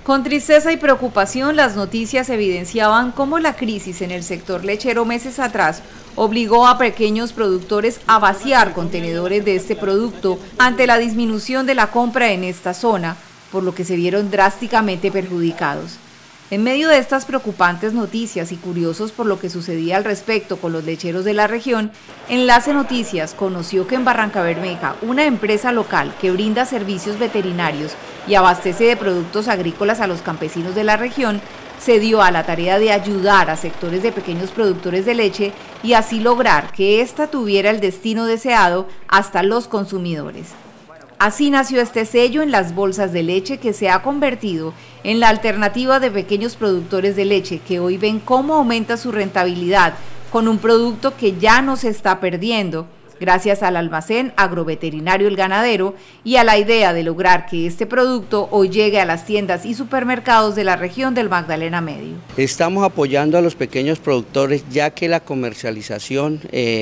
Con tristeza y preocupación, las noticias evidenciaban cómo la crisis en el sector lechero meses atrás obligó a pequeños productores a vaciar contenedores de este producto ante la disminución de la compra en esta zona, por lo que se vieron drásticamente perjudicados. En medio de estas preocupantes noticias y curiosos por lo que sucedía al respecto con los lecheros de la región, Enlace Noticias conoció que en Barrancabermeja, una empresa local que brinda servicios veterinarios y abastece de productos agrícolas a los campesinos de la región, se dio a la tarea de ayudar a sectores de pequeños productores de leche y así lograr que ésta tuviera el destino deseado hasta los consumidores. Así nació este sello en las bolsas de leche que se ha convertido en la alternativa de pequeños productores de leche que hoy ven cómo aumenta su rentabilidad con un producto que ya no se está perdiendo, gracias al almacén agroveterinario El Ganadero y a la idea de lograr que este producto hoy llegue a las tiendas y supermercados de la región del Magdalena Medio. Estamos apoyando a los pequeños productores ya que la comercialización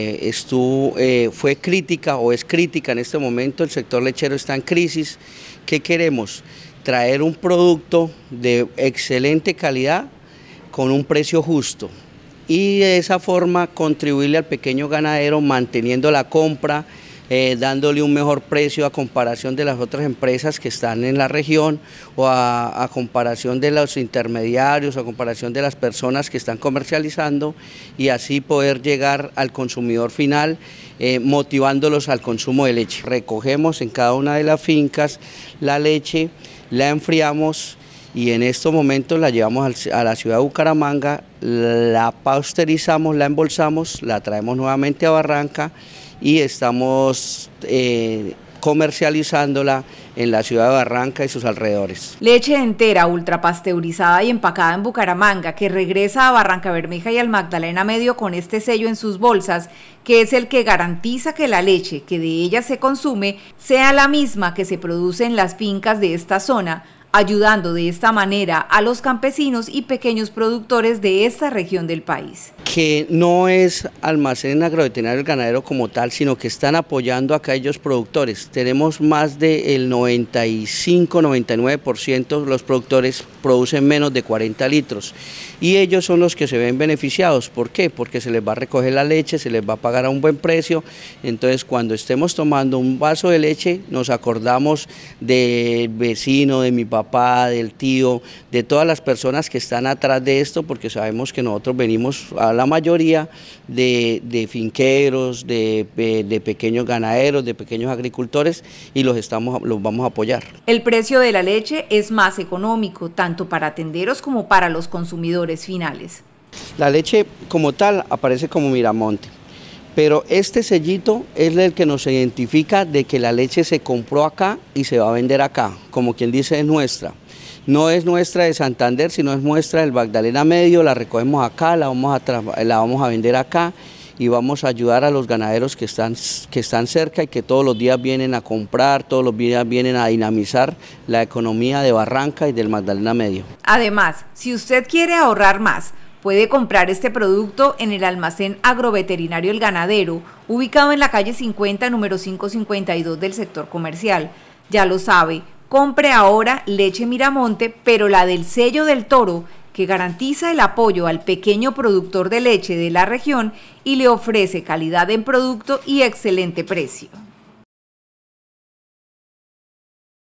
fue crítica o es crítica en este momento, el sector lechero está en crisis. ¿Qué queremos? Traer un producto de excelente calidad con un precio justo. Y de esa forma contribuirle al pequeño ganadero manteniendo la compra, dándole un mejor precio a comparación de las otras empresas que están en la región o a comparación de los intermediarios, a comparación de las personas que están comercializando y así poder llegar al consumidor final motivándolos al consumo de leche. Recogemos en cada una de las fincas la leche, la enfriamos y en estos momentos la llevamos a la ciudad de Bucaramanga, la pasteurizamos, la embolsamos, la traemos nuevamente a Barranca y estamos comercializándola en la ciudad de Barranca y sus alrededores. Leche entera, ultrapasteurizada y empacada en Bucaramanga, que regresa a Barrancabermeja y al Magdalena Medio con este sello en sus bolsas, que es el que garantiza que la leche que de ella se consume sea la misma que se produce en las fincas de esta zona, ayudando de esta manera a los campesinos y pequeños productores de esta región del país. Que no es almacén agroveterinario El Ganadero como tal, sino que están apoyando a aquellos productores. Tenemos más del 95-99% los productores producen menos de 40 litros y ellos son los que se ven beneficiados. ¿Por qué? Porque se les va a recoger la leche, se les va a pagar a un buen precio, entonces cuando estemos tomando un vaso de leche nos acordamos del vecino, de mi papá, del tío, de todas las personas que están atrás de esto, porque sabemos que nosotros venimos a la mayoría de finqueros, de pequeños ganaderos, de pequeños agricultores y los vamos a apoyar. El precio de la leche es más económico, tanto para tenderos como para los consumidores finales. La leche como tal aparece como Miramonte, pero este sellito es el que nos identifica de que la leche se compró acá y se va a vender acá, como quien dice es nuestra. No es nuestra de Santander, sino es nuestra del Magdalena Medio, la recogemos acá, la vamos a vender acá y vamos a ayudar a los ganaderos que están cerca y que todos los días vienen a comprar, todos los días vienen a dinamizar la economía de Barranca y del Magdalena Medio. Además, si usted quiere ahorrar más, puede comprar este producto en el almacén agroveterinario El Ganadero, ubicado en la calle 50, número 552 del sector comercial. Ya lo sabe, compre ahora leche Miramonte, pero la del sello del toro, que garantiza el apoyo al pequeño productor de leche de la región y le ofrece calidad en producto y excelente precio.